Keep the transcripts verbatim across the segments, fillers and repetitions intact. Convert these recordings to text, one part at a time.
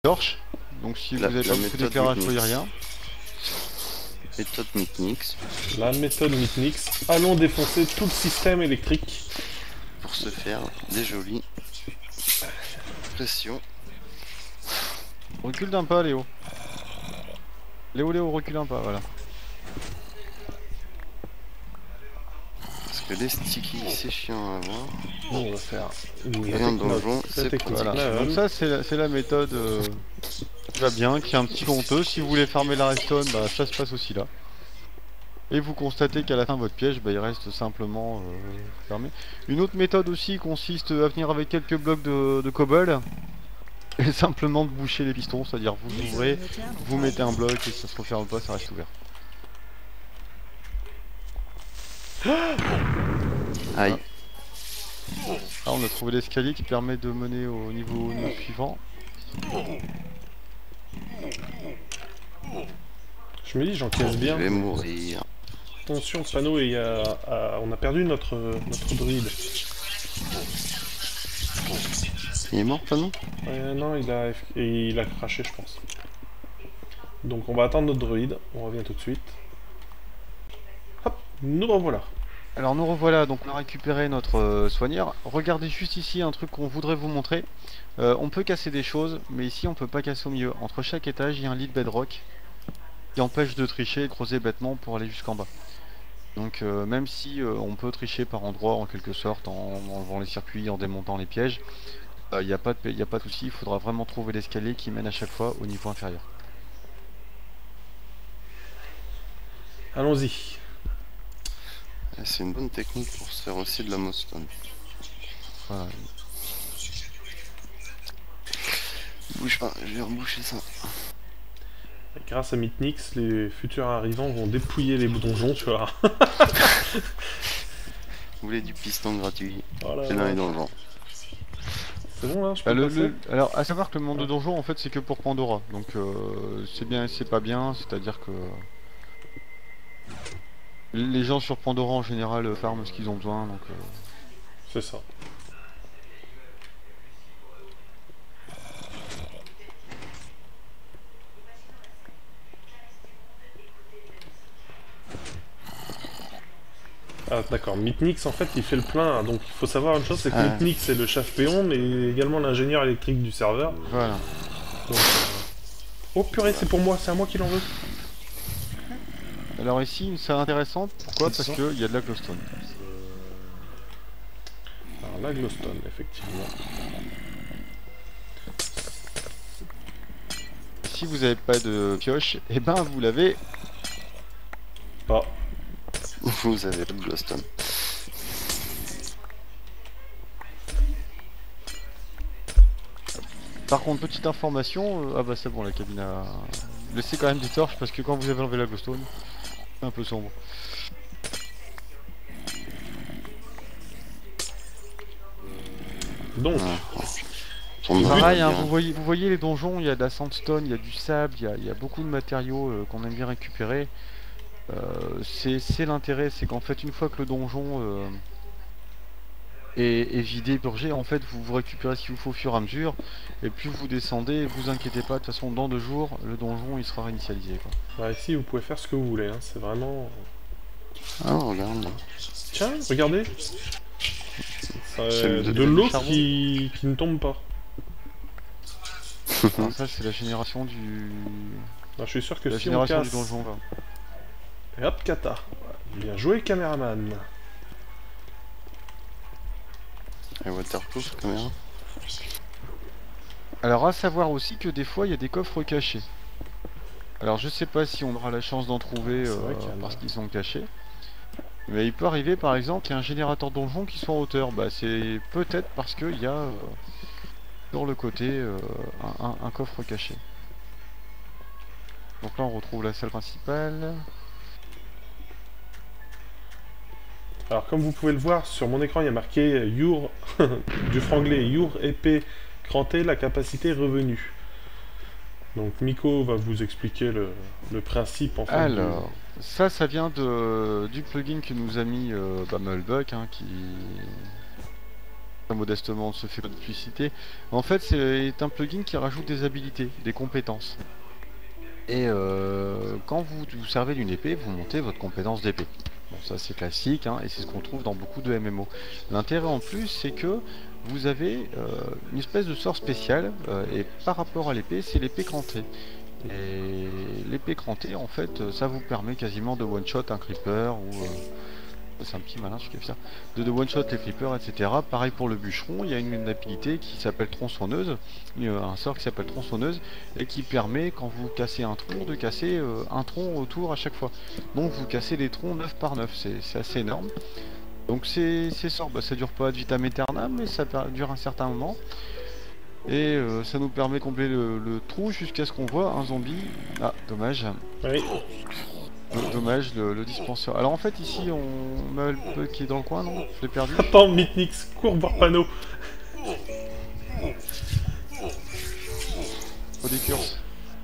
torche, donc si La- vous avez la pas beaucoup méthode d'éclairage, vous Mitnix. voyez rien. Méthode Mitnix. La méthode Mitnix. Allons défoncer tout le système électrique. Pour se faire des jolies pressions. Recule d'un pas, Léo. Léo, Léo, recule un pas, voilà. Parce que les stickies, c'est chiant à avoir. On va faire une Rien de techno- donjon, la c'est technique Voilà. level. Donc ça, c'est la, c'est la méthode euh, qui va bien, qui est un petit peu honteuse. Si vous voulez farmer la redstone, bah, ça se passe aussi là. Et vous constatez qu'à la fin, votre piège, bah, il reste simplement euh, fermé. Une autre méthode aussi consiste à venir avec quelques blocs de, de cobble. Et simplement de boucher les pistons, c'est-à-dire vous ouvrez, vous mettez un bloc et ça se referme pas, ça reste ouvert. Aïe. Là on a trouvé l'escalier qui permet de mener au niveau, au niveau suivant. Je me dis, j'encaisse Je bien. vais mourir. Attention, panneau, et euh, euh, on a perdu notre, notre druide. Il est mort, pas non? Euh, non, il a, et il a craché, je pense. Donc on va attendre notre druide. On revient tout de suite. Hop, nous revoilà. Alors nous revoilà, donc on a récupéré notre euh, soigneur. Regardez juste ici un truc qu'on voudrait vous montrer. Euh, on peut casser des choses, mais ici on peut pas casser au milieu. Entre chaque étage, il y a un lit de bedrock qui empêche de tricher et creuser bêtement pour aller jusqu'en bas. Donc euh, même si euh, on peut tricher par endroits en quelque sorte, en enlevant les circuits, en démontant les pièges, il euh, n'y a pas de, y a pas de souci, il faudra vraiment trouver l'escalier qui mène à chaque fois au niveau inférieur. Allons-y. C'est une bonne technique pour se faire aussi de la mostone. Voilà. Bouge pas, je vais reboucher ça. Grâce à Mitnix, les futurs arrivants vont dépouiller les donjons, tu vois. Vous voulez du piston gratuit? Voilà. C'est dans les donjons. C'est bon là, je peux Bah, le- passer le- alors à savoir que le monde de donjon en fait c'est que pour Pandora, donc euh, c'est bien et c'est pas bien, c'est à dire que les gens sur Pandora en général euh, farment ce qu'ils ont besoin, donc euh, C'est ça. Ah d'accord, Mitnix en fait il fait le plein, hein. Donc il faut savoir une chose, c'est que Ah. Mitnix c'est le chef péon, mais également l'ingénieur électrique du serveur. voilà. Donc, euh, oh purée, c'est pour moi, c'est à moi qui l'en veux. Alors ici c'est intéressant, pourquoi? Parce Intéressant. qu'il y a de la glowstone. Alors la glowstone, effectivement. Si vous n'avez pas de pioche, et eh ben vous l'avez. Pas. Vous avez le glowstone. Par contre petite information, euh, ah bah c'est bon la cabine a... Laissez quand même des torches parce que quand vous avez enlevé la glowstone, c'est un peu sombre. Donc, Ah. Son Pareil, hein, bien. vous, voyez, vous voyez les donjons, il y a de la sandstone, il y a du sable, il y a, il y a beaucoup de matériaux euh, qu'on aime bien récupérer. Euh, c'est c'est l'intérêt, c'est qu'en fait une fois que le donjon euh, est, est vidé, purgé, en fait vous, vous récupérez ce qu'il vous faut au fur et à mesure. Et plus vous descendez, vous inquiétez pas, de toute façon dans deux jours, le donjon il sera réinitialisé, quoi. bah, ici vous pouvez faire ce que vous voulez, hein. C'est vraiment... Ah, regarde. Tiens, regardez. C'est Euh, le- de le l'eau charbon. qui... qui ne tombe pas. Alors ça c'est la génération du... Alors, je suis sûr que la si on génération casse... du donjon là. Et hop, kata. Bien joué, caméraman. Et waterproof, caméra. Alors à savoir aussi que des fois il y a des coffres cachés. Alors je sais pas si on aura la chance d'en trouver C'est euh, vrai qu'il y en a. parce qu'ils sont cachés. Mais il peut arriver par exemple qu'il y a un générateur donjon qui soit en hauteur. Bah c'est peut-être parce qu'il y a euh, sur le côté euh, un, un- un coffre caché. Donc là on retrouve la salle principale. Alors, comme vous pouvez le voir, sur mon écran, il y a marqué Your... du franglais Your épée crantée, la capacité est revenue. Donc, Miko va vous expliquer le, le principe, en fait. Alors, ça, ça vient de, du plugin que nous a mis euh, bah, Mulbuck, hein, qui... modestement, on se fait pas de publicité. En fait, c'est un plugin qui rajoute des habilités, des compétences. Et euh, quand vous vous servez d'une épée, vous montez votre compétence d'épée. Bon, ça c'est classique, hein, et c'est ce qu'on trouve dans beaucoup de M M O. L'intérêt en plus, c'est que vous avez euh, une espèce de sort spécial, euh, et par rapport à l'épée, c'est l'épée crantée. Et l'épée crantée, en fait, ça vous permet quasiment de one-shot un creeper, ou... Euh, c'est un petit malin celui qui a fait ça, de, de one-shot les creepers, et cetera. Pareil pour le bûcheron, il y a une, une habilité qui s'appelle tronçonneuse, un sort qui s'appelle tronçonneuse, et qui permet, quand vous cassez un tronc, de casser euh, un tronc autour à chaque fois. Donc vous cassez des troncs neuf par neuf, c'est assez énorme. Donc ces, ces sorts, bah, ça dure pas ad vitam aeternam, mais ça dure un certain moment. Et euh, ça nous permet de combler le, le trou jusqu'à ce qu'on voit un zombie. Ah, dommage. Oui. Dommage, le, le dispenseur. Alors en fait, ici, on a le bug qui est dans le coin, non? Je l'ai perdu. Attends, Mitnix, cours voir panneau. Faut des curses.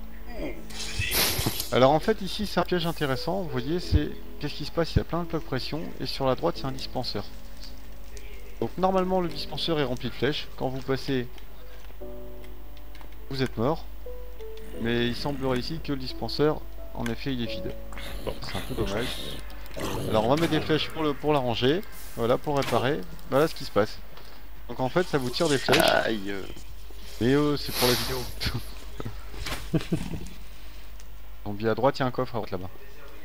Alors en fait, ici, c'est un piège intéressant. Vous voyez, c'est... Qu'est-ce qui se passe? Il y a plein de blocs pression, et sur la droite, il y a un dispenseur. Donc normalement, le dispenseur est rempli de flèches. Quand vous passez... Vous êtes mort. Mais il semblerait ici que le dispenseur... En effet, il est vide. Bon, c'est un peu dommage. Alors, on va mettre des flèches pour, le, pour la ranger. Voilà, pour réparer. Voilà ce qui se passe. Donc, en fait, ça vous tire des flèches. Aïe. Mais euh, c'est pour la vidéo. Zombie à droite, il y a un coffre à droite là-bas.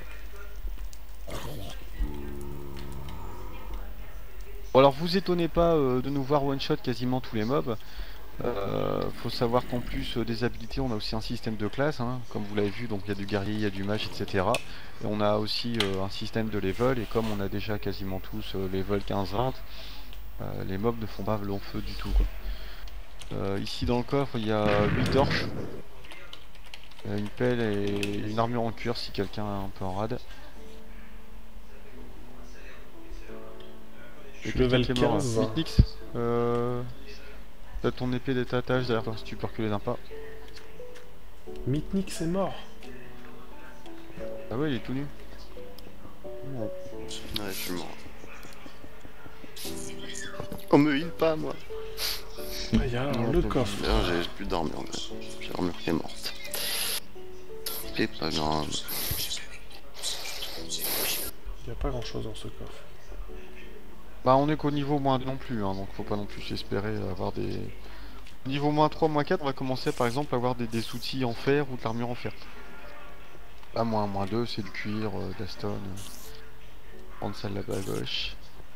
Bon, alors, vous étonnez pas euh, de nous voir one-shot quasiment tous les mobs. Euh, faut savoir qu'en plus euh, des habilités, on a aussi un système de classe, hein, comme vous l'avez vu, donc il y a du guerrier, il y a du mage, et cetera. Et on a aussi euh, un système de level, et comme on a déjà quasiment tous euh, level quinze vingt, euh, les mobs ne font pas long feu du tout, quoi. Euh, ici dans le coffre, il y a huit torches, euh, une pelle et une armure en cuir si quelqu'un est un peu en rade. Je suis level quinze. Mitnix, euh... t'as ton épée d'étatage derrière toi si tu peux reculer d'un pas. Mitnix est mort. Ah ouais, il est tout nu. Ouais, je suis mort. On me heal pas, moi. Il y a le coffre. D'ailleurs, j'ai plus d'armure. J'ai l'armure qui est morte. C'est pas grave. Il n'y a pas grand chose dans ce coffre. Bah on est qu'au niveau moins deux non plus, hein, donc faut pas non plus espérer avoir des... Niveau moins trois, moins quatre, on va commencer par exemple à avoir des, des outils en fer ou de l'armure en fer. Là, moins, moins deux, c'est le cuir, euh, de la stone. Euh... Prendre celle là-bas à gauche.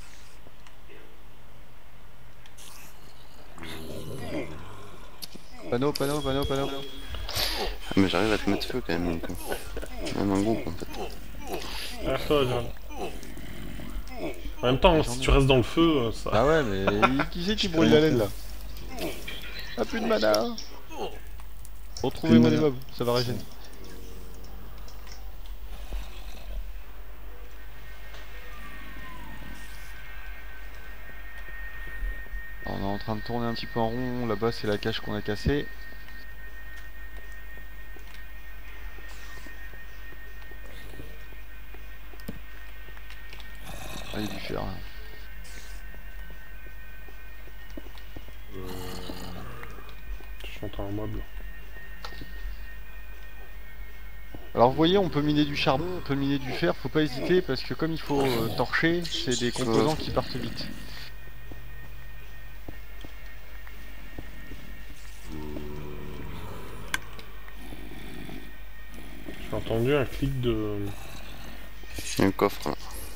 Panneau, panneau, panneau, panneau. Ah, mais j'arrive à te mettre feu quand même, Nico. Même un groupe en fait. Ah, toi, genre. En même temps, si tu restes dans le feu, ça... Ah ouais, mais qui c'est qui brûle la laine là? Ah, plus de mana. Retrouvez-moi les mobs, ça va régénérer. On est en train de tourner un petit peu en rond, là-bas c'est la cage qu'on a cassée. Ah, il y a du fer là. J'entends un mob là. Alors vous voyez, on peut miner du charbon, on peut miner du fer, faut pas hésiter parce que comme il faut euh, torcher, c'est des composants qui partent vite. J'ai entendu un clic de... Il y a un coffre là.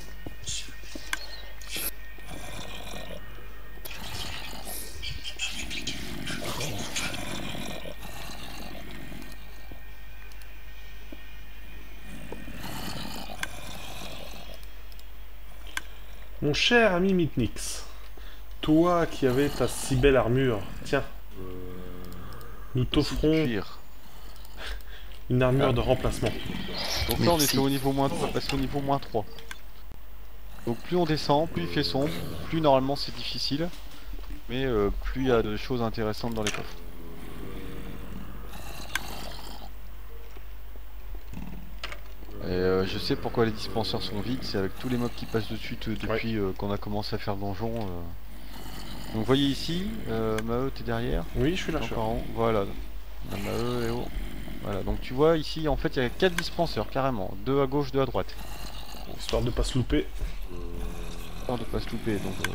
Mon cher ami Mitnix, toi qui avais ta si belle armure, tiens, nous t'offrons une armure Ah. de remplacement. Donc là on était au niveau moins deux, on va passer au niveau moins trois. Donc plus on descend, plus il fait sombre, plus normalement c'est difficile, mais euh, plus il y a de choses intéressantes dans les coffres. Et euh, je sais pourquoi les dispenseurs sont vides, c'est avec tous les mobs qui passent dessus depuis Ouais. euh, qu'on a commencé à faire le donjon. Euh... Donc vous voyez ici, euh, Maheu, t'es derrière. Oui, je suis là, je suis Encore là. en haut. Voilà. On a Maheu et haut. Voilà, donc tu vois ici, en fait, il y a quatre dispenseurs carrément. Deux à gauche, deux à droite. Histoire de pas se louper. Histoire de pas se louper, donc... Euh...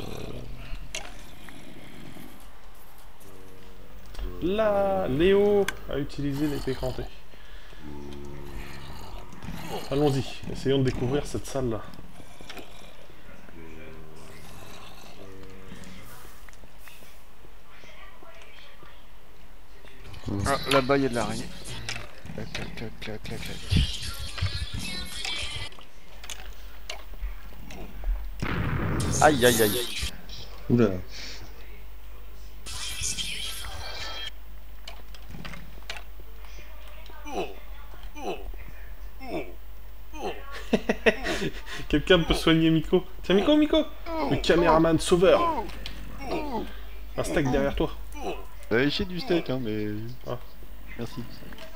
Là, Léo a utilisé l'épée crantée. Allons-y, essayons de découvrir cette salle-là. Ah, là-bas, il y a de l'araignée. Clac, clac, clac, clac, clac, clac. Aïe, aïe, aïe. Oula. Quelqu'un peut soigner Miko? Tiens, Miko, Miko! Le caméraman sauveur! Un steak derrière toi. Euh, j'ai du steak, hein, mais... Ah. Merci.